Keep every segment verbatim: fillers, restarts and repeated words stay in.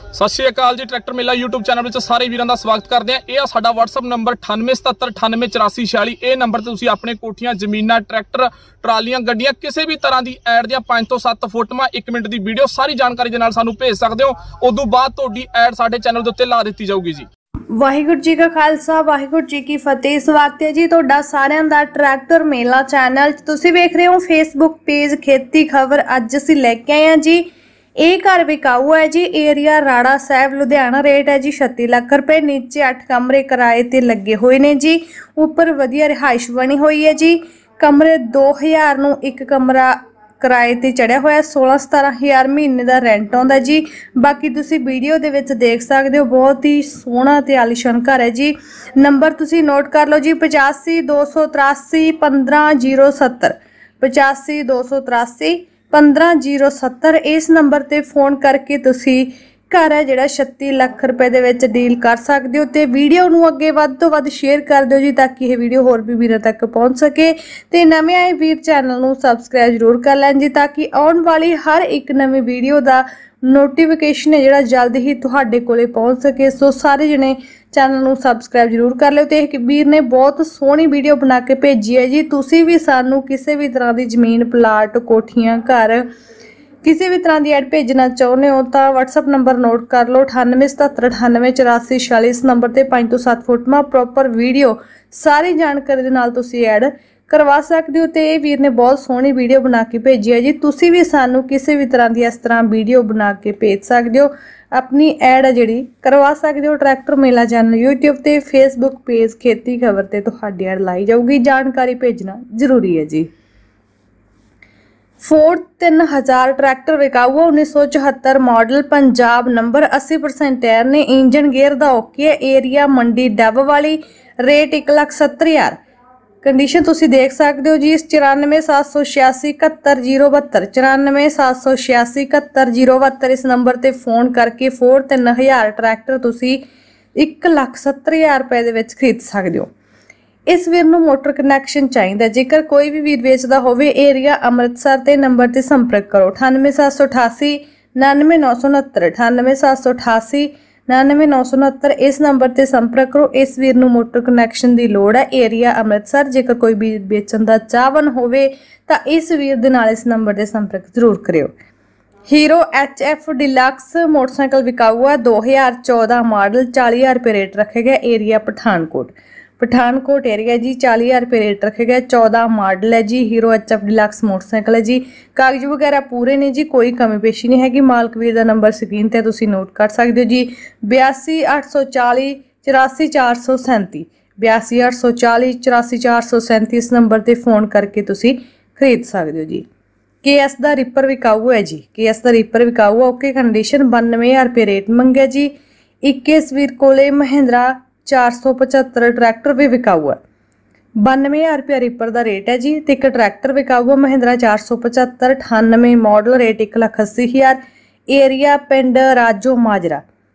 सत श्री अकाल जी। ट्रैक्टर मेला यूट्यूब चैनल में सारे वीरों का स्वागत करते हैं। यह साडा व्हाट्सएप नंबर अठानवे सतहत्तर अठानवे चौरासी छियाली। यह नंबर से अपने कोठियां जमीनां ट्रैक्टर ट्रालियां गड्डियां किसी भी तरह की ऐड दियां पांच तो सत्त फोटोआं एक मिनट की वीडियो सारी जानकारी के नाल सानू भेज सकते हो। उदों बाद तुहाडी ऐड साडे चैनल के उत्ते ला दी जाऊगी जी। वाहिगुरू जी का खालसा वाहिगुरू जी की फतेह। स्वागत है जी तुहाडा सारिਆਂ ਦਾ ट्रैक्टर मेला चैनल। तुसीं वेख रहे हो फेसबुक पेज खेती खबर। अज असीं लैके आए हैं जी ਇਹ घर विकाऊ है जी। एरिया राड़ा साहब लुधियाना। रेट है जी छत्ती लाख रुपए। नीचे अठ कमरे किराए ते लगे हुए ने जी। उपर वधिया रिहाइश बनी हुई है जी। कमरे दो हज़ार नूं एक कमरा किराए ते चढ़िया होया। सोलह सतारह हज़ार महीने का रेंट आउंदा जी। बाकी तुसीं वीडियो दे विच देख सकते हो, बहुत ही सोहना ते आलीशान घर है जी। नंबर तुसीं नोट कर लो जी पचासी दो सौ तरासी पंद्रह जीरो सत्तर पचासी दो सौ तरासी पंद्रह जीरो सत्तर। इस नंबर ते फोन करके तुसी घर है जिहड़ा छत्ती लाख रुपए दे विच डील कर सकते हो। तो वीडियो नूं अगे वध तो वध शेयर कर दो जी ताकि यह वीडियो होर भी वीरों तक पहुँच सके। तो नवे आए वीर चैनल नूं सबसक्राइब जरूर कर लैन जी ताकि आउण वाली हर एक नवी वीडियो का नोटिफिकेशन है जिहड़ा जल्द ही तुहाडे कोले पहुँच सके। सो सारे जने चैनल नूं सबसक्राइब जरूर कर लो। तो वीर ने बहुत सोहनी वीडियो बना के भेजी है जी। तुसी भी सानू किसी भी तरह की जमीन प्लाट कोठियां घर किसी भी तरह की ऐड भेजना चाहते हो तो व्हाट्सएप नंबर नोट कर लो अठानवे सतहत्तर अठानवे चौरासी छियाली। इस नंबर पर पाँच तो सत्त फोटोआं प्रॉपर वीडियो सारी जानकारी के नाल तुसी ऐड करवा सकते हो। तो ये वीर ने बहुत सोहनी वीडियो बना के भेजी है जी। तुसी भी सानू किसी भी तरह की इस तरह वीडियो बना के भेज सकते हो। अपनी ऐड है जी करवा सकते हो। ट्रैक्टर मेला चैनल यूट्यूब ते फेसबुक पेज खेती खबर ते तुहाडी ऐड लाई जाऊगी। जानकारी भेजना जरूरी है जी। फोर्ड तीन हज़ार ट्रैक्टर विकाऊ उन्नीस सौ चौहत्तर मॉडल पंजाब नंबर अस्सी परसेंट टायर ने इंजन गेयर का okay. Area Mandi Dabwali. Rate एक लाख सत्तर हज़ार। कंडीशन तुसी देख सकते हो जी। चौरानवे सात सौ छियासी इकहत्तर जीरो बहत्तर चौरानवे सात सौ छियासी इकहत्तर जीरो बहत्तर। इस नंबर पर फोन करके फोर तीन हज़ार ट्रैक्टर तुसी एक लाख सत्तर हज़ार रुपए दे विच खरीद सकते हो। इस वीर नूं मोटर कनैक्शन चाहिए। जेकर कोई भी वीर वेचदा होवे एरिया अमृतसर ते नंबर ते संपर्क करो अठानवे सात सौ अठासी नानवे नौ सौ उनहत्तर अठानवे सात सौ अठासी नानवे नौ सौ उनहत्तर। इस नंबर ते संपर्क करो। इस वीर नूं मोटर कनैक्शन की लोड़ है एरिया अमृतसर। जेकर कोई वीर बेचण दा चाहवन होवे तां इस वीर दे नाल इस नंबर ते संपर्क जरूर करियो। Hero H F deluxe motorcycle विकाऊ है दो हज़ार चौदह मॉडल। चाली हज़ार रुपये रेट रखे गए। एरिया पठानकोट पठानकोट एरिया जी। चाली हज़ार रुपये रेट रखे गए। चौदह मॉडल है जी। Hero H F deluxe motorcycle है जी। कागज वगैरह पूरे ने जी, कोई कमी पेशी नहीं हैगी। मालक वीर का नंबर स्क्रीन पर तुसीं नोट कर सकते हो जी। बयासी अठ सौ चाली चौरासी चार सौ सैंती बयासी अठ सौ चाली चौरासी चार सौ सैंती। इस नंबर पर फोन करके तुसीं खरीद सकते हो जी। के एस का रिपर विकाऊ है जी। के एस का रिपर विकाऊ है ओके कंडीशन। बानवे हज़ार रुपये रेट मंगे जी। इक्कीस वीर कोले महिंद्रा चार सौ पचहत्तर ट्रैक्टर भी विकाऊ है। बानवे हज़ार रुपया रिपर का रेट है जी। तो एक ट्रैक्टर विकाऊ है महिंद्रा चार सौ पचहत्तर अठानवे मॉडल। रेट एक लाख अस्सी हज़ार। एरिया पिंड राजो माजरा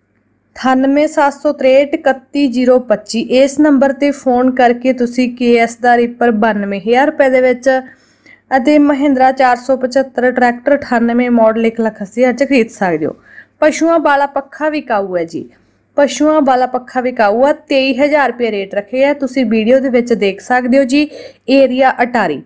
अठानवे सात सौ त्रेहठ इकत्ती जीरो पच्ची। इस नंबर पर फोन करके तुसी के एस का रिपर बानवे हज़ार रुपये दे विच अते महिंद्रा चार सौ पचहत्तर ट्रैक्टर अठानवे मॉडल एक लाख अस्सी हज़ार च खरीद सकते हो। पशुओं वाला पक्खा विकाऊ है जी। पशुओं वाला पक्खा विकाऊ है तेई हज़ार रुपये रेट रखे है। तुसी वीडियो दे विच देख सकते हो जी। एरिया अटारी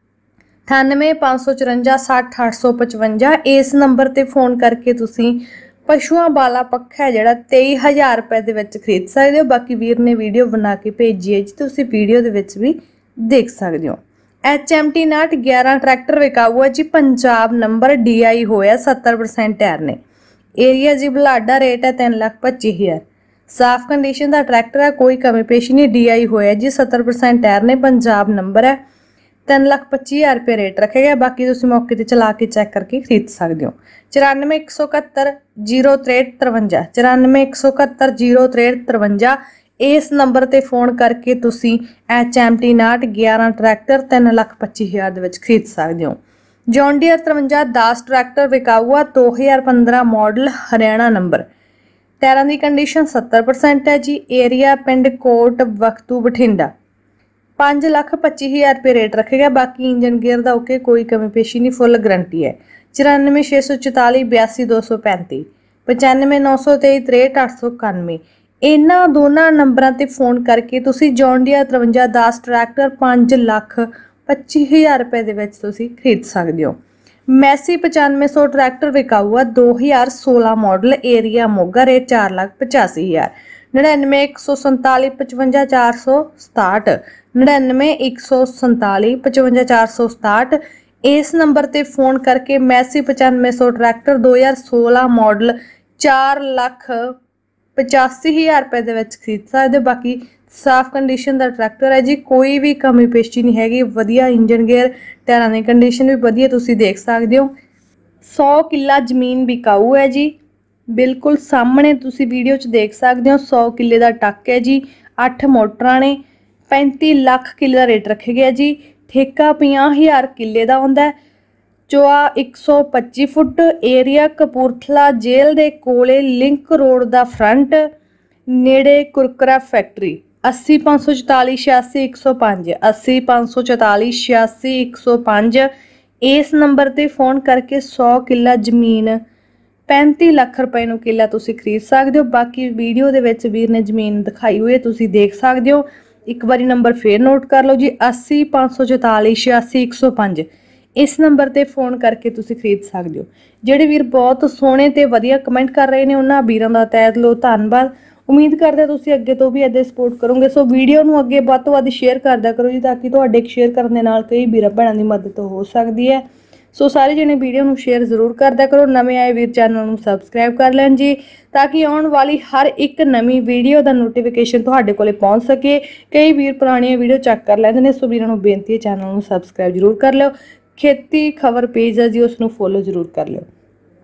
अठानवे पाँच सौ चुरंजा सठ अठ सौ पचवंजा। इस नंबर पर फोन करके तुसी पशुओं वाला पक्खा है जिहड़ा तेई हज़ार रुपये दे विच खरीद सकते हो। बाकी वीर ने वीडियो बना के भेजी है जी, तुसी वीडियो दे विच भी देख सकते हो। एच एम टी नाट ग्यारह ट्रैक्टर विकाऊ है जी। पंजाब नंबर डी आई होया सत्तर परसेंट टायर ने। एरिया जी बुलाडा। रेट है तीन लाख पच्ची हज़ार। साफ कंडीशन का ट्रैक्टर है, कोई कमी पेशी नहीं। डी आई होया जी सत्तर परसेंट टायर ने। पंजाब नंबर है। तीन लाख पच्ची हज़ार रुपये रेट रखे गए। बाकी तुम मौके पर चला के चैक करके खरीद सकते हो। चौरानवे एक सौ इकहत्तर जीरो त्रेहठ तरवंजा चौरानवे एक सौ इकहत्तर जीरो त्रेहठ तरवंजा। इस नंबर पर फोन करके तुसी एच एम टी नाट ग्यारह ट्रैक्टर तीन लाख पच्ची हज़ार के खरीद सकते हो। जॉन डियर तरवंजा दस ट्रैक्टर विकाऊ है दो हज़ार पंद्रह मॉडल हरियाणा नंबर। टायरां की कंडीशन सत्तर परसेंट है जी। एरिया पिंड कोट वख्तू बठिंडा। पाँच लाख पच्ची हज़ार रुपये रेट रखे गए। बाकी इंजन गेयर का ओके, कोई कमी पेशी नहीं, फुल गारंटी है। चौरानवे छे सौ चौताली बयासी दो सौ पैंती ਪਚਾਨਵੇਂ ਨੌ ਸੌ ਤੇਈ ਤਰੇਹਠ ਅੱਠ ਸੌ ਇਕਾਨਵੇਂ। ਇਹਨਾਂ ਦੋਨਾਂ ਨੰਬਰਾਂ ਤੇ ਫੋਨ ਕਰਕੇ ਤੁਸੀਂ ਜੌਨ ਡੀਅਰ ਤਰਵੰਜਾ ਦਸ ਟਰੈਕਟਰ ਪੰਜ ਲੱਖ ਪੱਚੀ ਹਜ਼ਾਰ ਰੁਪਏ ਦੇ ਵਿੱਚ ਤੁਸੀਂ ਖਰੀਦ ਸਕਦੇ ਹੋ। ਮੈਸੀ ਪਚਾਨਵੇਂ ਸੌ ਟਰੈਕਟਰ ਵਿਕਾਊ ਆ, ਦੋ ਹਜ਼ਾਰ ਸੋਲਾਂ ਮਾਡਲ, ਏਰੀਆ ਮੋਗਾ, ਰੇਟ ਚਾਰ ਲੱਖ ਪਚਾਸੀ ਹਜ਼ਾਰ। ਨੜਿਨਵੇਂ ਇੱਕ ਸੌ ਸੰਤਾਲੀ ਪਚਵੰਜਾ ਚਾਰ ਸੌ ਸਤਾਹਠ, ਨੜਿਨਵੇਂ ਇੱਕ ਸੌ ਸੰਤਾਲੀ ਪਚਵੰਜਾ ਚਾਰ ਸੌ ਸਤਾਹਠ। ਇਸ ਨੰਬਰ ਤੇ ਫੋਨ ਕਰਕੇ ਮੈਸੀ ਪਚਾਨਵੇਂ ਸੌ ਟਰੈਕਟਰ ਦੋ ਹਜ਼ਾਰ ਸੋਲਾਂ ਮਾਡਲ ਚਾਰ ਲੱਖ ਪਚਾਸੀ ਹਜ਼ਾਰ ਰੁਪਏ ਦੇ ਵਿੱਚ ਖਰੀਦ ਸਕਦੇ ਹੋ। ਬਾਕੀ ਸਾਫ਼ ਕੰਡੀਸ਼ਨ ਦਾ ਟਰੈਕਟਰ ਹੈ ਜੀ, ਕੋਈ ਵੀ ਕਮੀ ਪੇਸ਼ੀ ਨਹੀਂ ਹੈਗੀ, ਵਧੀਆ ਇੰਜਨ ਗੇਅਰ, ਟਾਇਰਾਂ ਦੀ ਕੰਡੀਸ਼ਨ ਵੀ ਵਧੀਆ ਤੁਸੀਂ ਦੇਖ ਸਕਦੇ ਹੋ। ਸੌ ਕਿੱਲਾ ਜ਼ਮੀਨ ਵਿਕਾਊ ਹੈ ਜੀ, ਬਿਲਕੁਲ ਸਾਹਮਣੇ ਤੁਸੀਂ ਵੀਡੀਓ 'ਚ ਦੇਖ ਸਕਦੇ ਹੋ। ਸੌ ਕਿੱਲੇ ਦਾ ਟੱਕ ਹੈ ਜੀ, ਅੱਠ ਮੋਟਰਾਂ ਨੇ, ਪੈਂਤੀ ਲੱਖ ਕਿੱਲੇ ਦਾ ਰੇਟ ਰੱਖਿਆ ਗਿਆ ਜੀ। ਠੇਕਾ ਪੰਜਾਹ ਹਜ਼ਾਰ ਕਿੱਲੇ ਦਾ ਹੁੰਦਾ। ਚੌੜਾ ਇੱਕ ਸੌ ਪੱਚੀ ਫੁੱਟ, ਏਰੀਆ ਕਪੂਰਥਲਾ ਜੇਲ੍ਹ ਦੇ ਕੋਲੇ, ਲਿੰਕ ਰੋਡ ਦਾ ਫਰੰਟ, ਨੇੜੇ ਕੁਰਕਰਾ ਫੈਕਟਰੀ। अस्सी पाँच सौ चौताली छियासी एक सौ पाँच, अस्सी पाँच सौ चौताली छियासी एक सौ पाँच। इस नंबर ते फोन करके सौ किला जमीन पैंती लख रुपए नूं किला तुसीं खरीद सकते हो। बाकी वीडियो दे विच वीर ने जमीन दिखाई हुई है, तुसीं देख सकते हो। एक बारी नंबर फिर नोट कर लो जी, अस्सी पाँच सौ चौताली छियासी एक सौ पाँच। इस नंबर ते फोन करके तुसीं खरीद सकते हो। जिहड़े वीर बहुत सोहणे ते वधिया कमेंट कर रहे ने, उन्हां वीरां दा तहे दिलों धन्नवाद। उम्मीद करते हैं तुसीं अगे तो भी इदां सपोर्ट करोगे। सो वीडियो नूं अगे वध तों वध शेयर करदा करो जी, ताकि तुहाडे एक शेयर करन दे नाल कई वीरां भैणां दी मदद हो सकदी है। सो सारे जने वीडियो नूं शेयर जरूर करदा करो। नवें आए वीर चैनल नूं सबसक्राइब कर लैण जी, ताकि आउण वाली हर एक नवीं वीडियो दा नोटिफिकेशन तुहाडे कोले पहुंच सके। कई वीर पुराणियां वीडियो चैक कर लैंदे ने, सो वीरां नूं बेनती है चैनल नूं सबसक्राइब जरूर कर लिओ। खेती खबर पेज है जी, उस नूं फॉलो जरूर कर लिओ।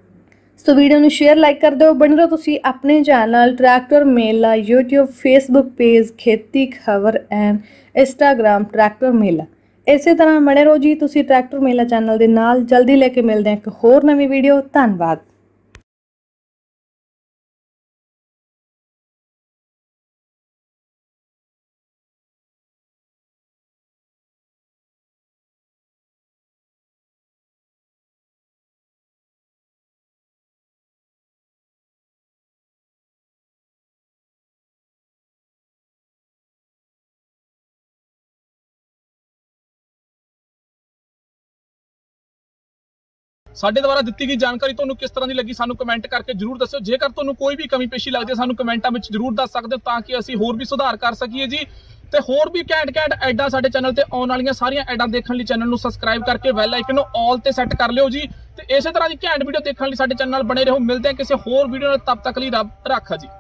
सो वीडियो नूं शेयर लाइक कर दो। बने रहो तुसीं अपने channel tractor Mela, YouTube, Facebook page Kheti Khabar and Instagram tractor मेला। इस तरह बने रहो जी तुसीं ट्रैक्टर मेला चैनल दे नाल। जल्दी लेके मिलते हैं एक होर नवीं वीडियो। धन्नवाद। ਸਾਡੇ ਦੁਆਰਾ ਦਿੱਤੀ ਗਈ ਜਾਣਕਾਰੀ ਤੁਹਾਨੂੰ ਕਿਸ ਤਰ੍ਹਾਂ ਦੀ ਲੱਗੀ, ਸਾਨੂੰ ਕਮੈਂਟ ਕਰਕੇ ਜਰੂਰ ਦੱਸਿਓ। ਜੇਕਰ ਤੁਹਾਨੂੰ ਕੋਈ ਵੀ ਕਮੀ ਪੇਸ਼ੀ ਲੱਗਦੀ ਹੈ, ਸਾਨੂੰ ਕਮੈਂਟਾਂ ਵਿੱਚ ਜਰੂਰ ਦੱਸ ਸਕਦੇ ਹੋ, ਤਾਂ ਕਿ ਅਸੀਂ ਹੋਰ ਵੀ ਸੁਧਾਰ ਕਰ ਸਕੀਏ ਜੀ। ਤੇ ਹੋਰ ਵੀ ਘੈਂਟ ਘੈਂਟ ਐਡਾਂ ਸਾਡੇ ਚੈਨਲ ਤੇ ਆਉਣ ਵਾਲੀਆਂ ਸਾਰੀਆਂ ਐਡਾਂ ਦੇਖਣ ਲਈ ਚੈਨਲ ਨੂੰ ਸਬਸਕ੍ਰਾਈਬ ਕਰਕੇ ਬੈਲ ਆਈਕਨ ਨੂੰ ਆਲ ਤੇ ਸੈੱਟ ਕਰ ਲਿਓ ਜੀ। ਤੇ ਇਸੇ ਤਰ੍ਹਾਂ ਦੀ ਘੈਂਟ ਵੀਡੀਓ ਦੇਖਣ ਲਈ ਸਾਡੇ ਚੈਨਲ ਨਾਲ ਬਣੇ ਰਹੋ। ਮਿਲਦੇ ਹਾਂ ਕਿਸੇ ਹੋਰ ਵੀਡੀਓ ਨਾਲ, ਤਬ ਤੱਕ ਲਈ ਰੱਬ ਰਾਖਾ ਜੀ।